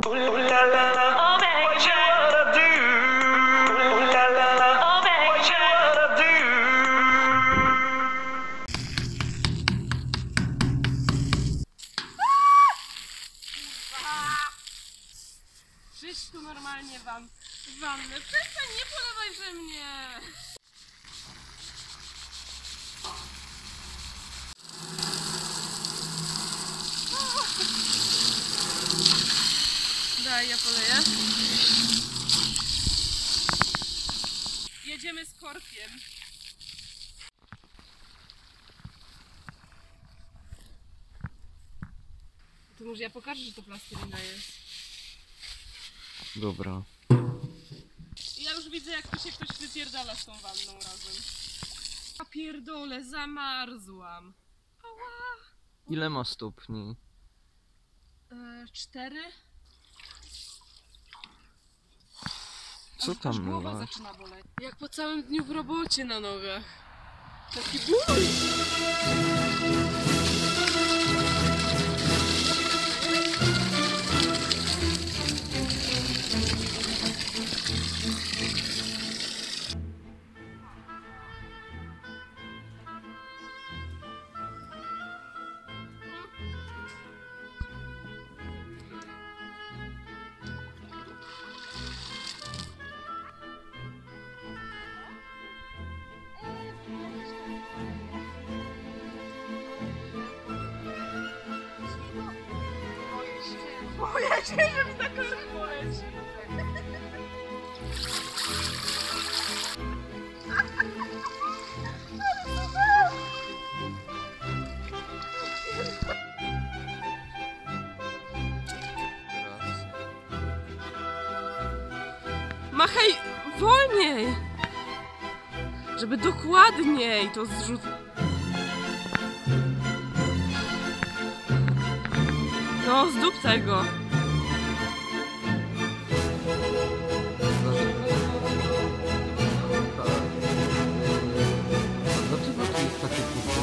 Przyjdź tu normalnie wannę. Przestań, nie polewaj we mnie. Daj, ja poleję. Jedziemy z korkiem. To może ja pokażę, że to plastelina jest. Dobra. Ja już widzę, jak tu się ktoś wypierdala z tą wanną razem. Ja pierdolę, zamarzłam. Ała. Ile ma stopni? 4. Co Aż tam głowa masz? zaczyna boleć. Jak po całym dniu w robocie na nogach. Taki ból. Boję się, że mi na korek poleci. Machaj wolniej! Żeby dokładniej to zrzucić. No, zdup tego. Dlaczego to jest takie puste?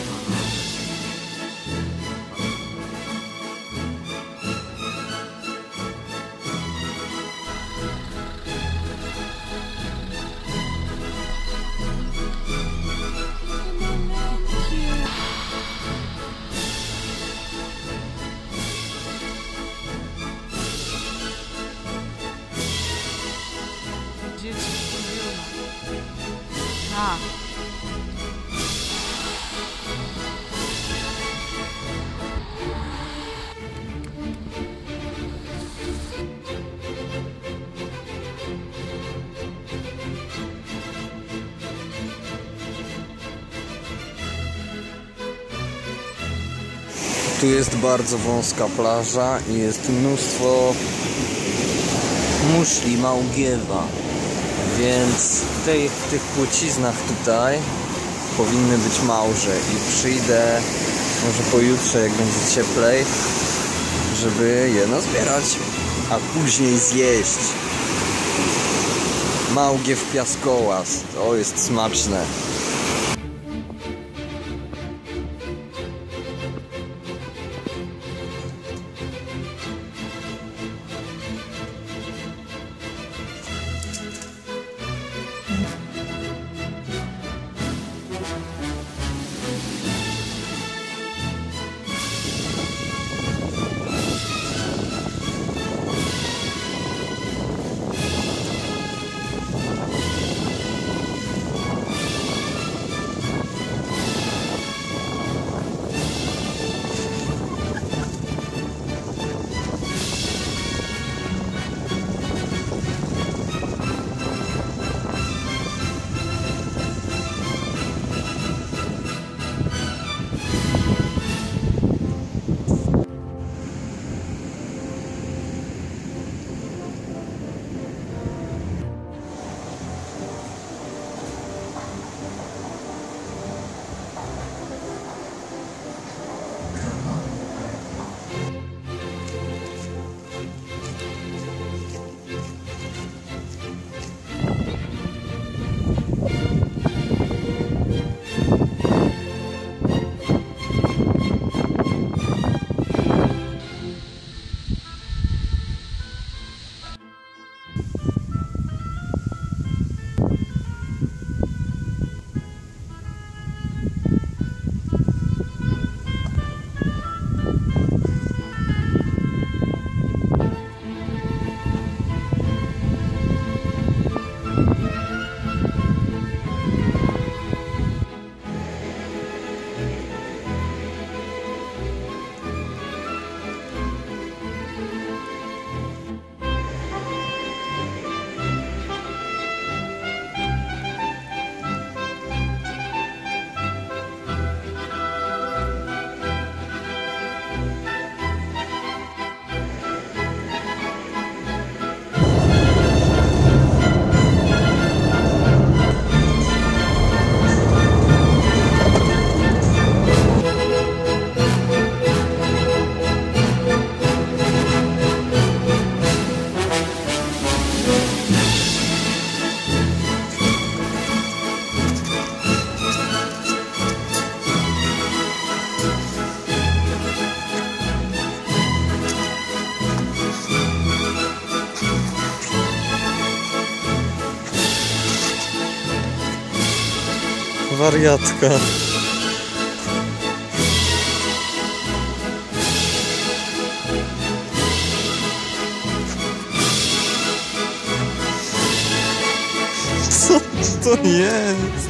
Dzieci wkurwione. Tak. Tu jest bardzo wąska plaża i jest mnóstwo muszli małgiewa, więc w tych płciznach tutaj powinny być małże i przyjdę może pojutrze, jak będzie cieplej, żeby je nazbierać, a później zjeść. Małgiew piaskołaz, to jest smaczne. Wariatka. Co to jest?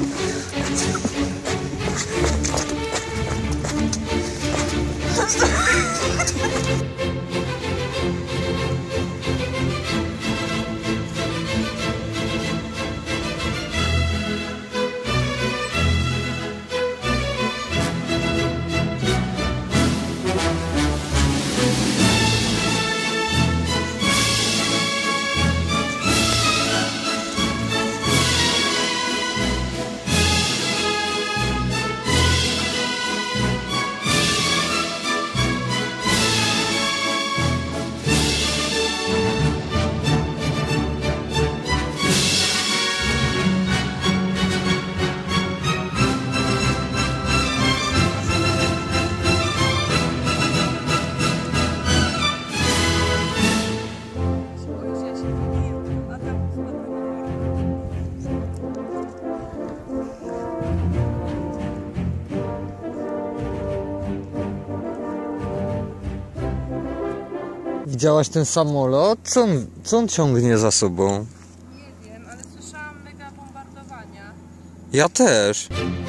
Widziałaś ten samolot? Co on ciągnie za sobą? Nie wiem, ale słyszałam mega bombardowania. Ja też.